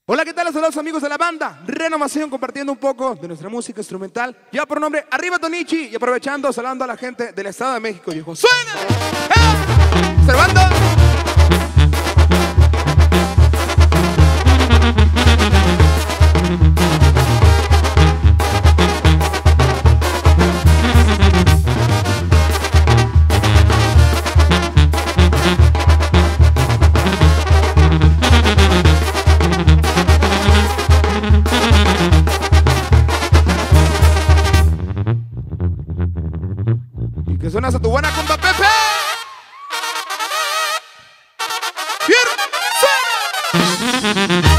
Hola, ¿qué tal? Saludos amigos de la banda Renovación, compartiendo un poco de nuestra música instrumental. Ya por nombre, arriba Tonichi, y aprovechando, saludando a la gente del Estado de México. Dijo, ¡suena! ¡Observando! Que suenas a tu buena compa Pepe. ¡Bien! ¡Suena!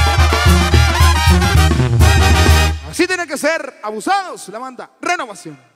Así tiene que ser, abusados, la banda Renovación.